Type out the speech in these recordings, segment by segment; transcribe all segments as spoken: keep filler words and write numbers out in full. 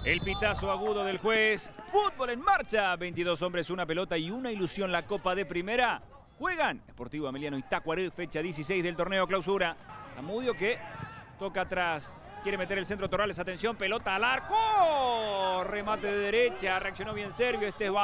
El pitazo agudo del juez. Fútbol en marcha. veintidós hombres, una pelota y una ilusión. La Copa de Primera. Juegan Sportivo Ameliano y Tacuaré, fecha dieciséis del torneo clausura. Zamudio que toca atrás. Quiere meter el centro Torrales. Atención, pelota al arco. Remate de derecha. Reaccionó bien Servio. Este es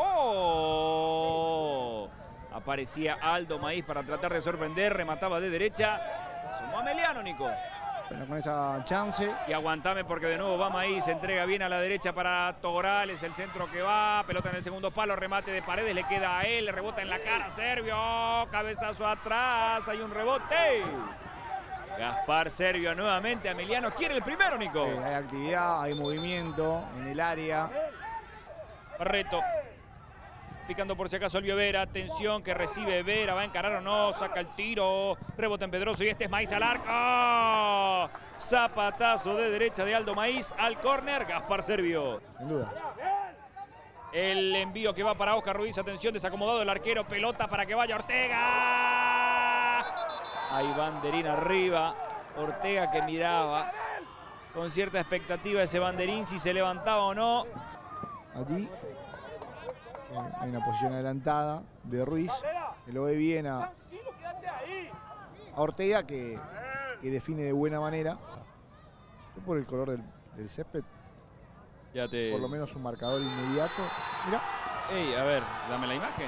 Vareiro. Aparecía Aldo Maíz para tratar de sorprender. Remataba de derecha. Se asomó Ameliano, Nico. Pero con esa chance. Y aguantame porque de nuevo va Maíz, se entrega bien a la derecha para Torrales, el centro que va, pelota en el segundo palo, remate de Paredes, le queda a él, le rebota en la cara, Servio, cabezazo atrás, hay un rebote. Gaspar Servio nuevamente, Ameliano quiere el primero, Nico. Eh, hay actividad, hay movimiento en el área. Barreto. Picando por si acaso Elvio Vera, atención que recibe Vera, va a encarar o no, saca el tiro, rebota en Pedroso y este es Maíz al arco. Zapatazo de derecha de Aldo Maíz al córner, Gaspar Servio. Sin duda. El envío que va para Oscar Ruiz, atención, desacomodado el arquero, pelota para que vaya Ortega. Hay banderín arriba, Ortega que miraba con cierta expectativa ese banderín, si se levantaba o no. Allí hay una posición adelantada de Ruiz, que lo ve bien a, a Ortega, que, que define de buena manera. Por el color del, del césped, Ya te... por lo menos un marcador inmediato. Mira. Ey, a ver, dame la imagen.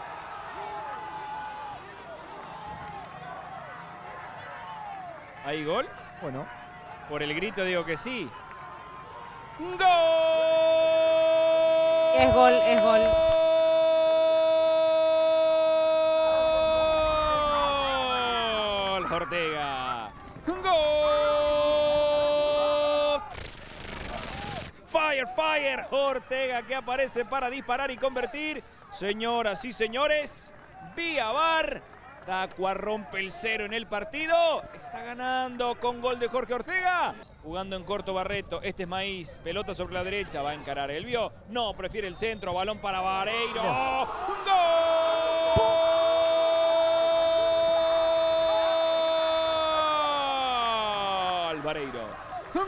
¿Hay gol? Bueno. Por el grito digo que sí. ¡Gol! Es gol, es gol. Ortega. ¡Gol! Fire, fire. Ortega que aparece para disparar y convertir. Señoras y señores, vía V A R. Tacua rompe el cero en el partido. Está ganando con gol de Jorge Ortega. Jugando en corto Barreto. Este es Maíz. Pelota sobre la derecha. Va a encarar Elvio. No, prefiere el centro. Balón para Vareiro. ¡Un gol! Vareiro. ¡Un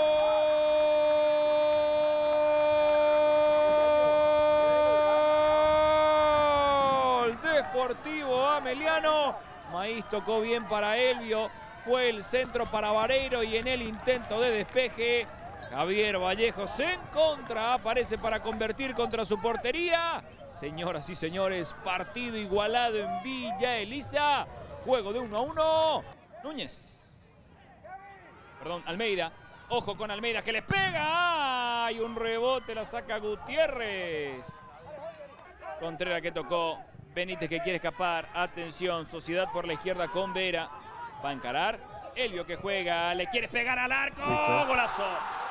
gol! Deportivo Ameliano. Maíz tocó bien para Elvio. Fue el centro para Vareiro y en el intento de despeje, Javier Vallejos en contra. Aparece para convertir contra su portería. Señoras y señores, partido igualado en Villa Elisa. Juego de uno a uno. Núñez. Perdón, Almeida. Ojo con Almeida que le pega. ¡Ay! Un rebote, la saca Gutiérrez. Contreras que tocó. Benítez que quiere escapar. Atención, Sociedad por la izquierda con Vera. Va a encarar. Elvio que juega. Le quiere pegar al arco. ¿Listo? ¡Golazo!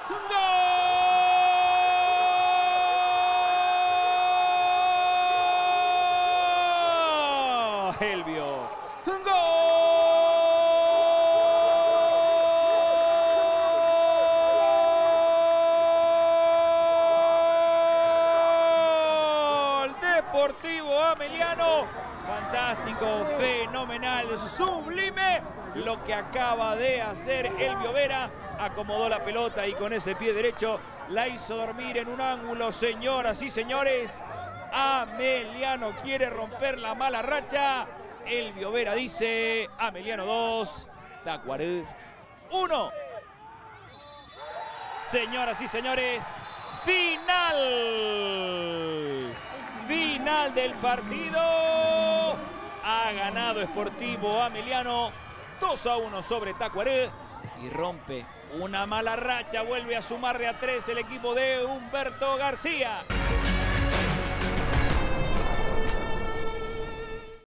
¡Gol! Elvio. ¡Gol! Deportivo Ameliano, fantástico, fenomenal, sublime lo que acaba de hacer Elvio Vera. Acomodó la pelota y con ese pie derecho la hizo dormir en un ángulo. Señoras y señores, Ameliano quiere romper la mala racha. Elvio Vera dice Ameliano dos, Tacuaré uno. Señoras y señores, final. Final del partido. Ha ganado Sportivo Ameliano dos a uno sobre Tacuaré y rompe una mala racha. Vuelve a sumar de a tres el equipo de Humberto García.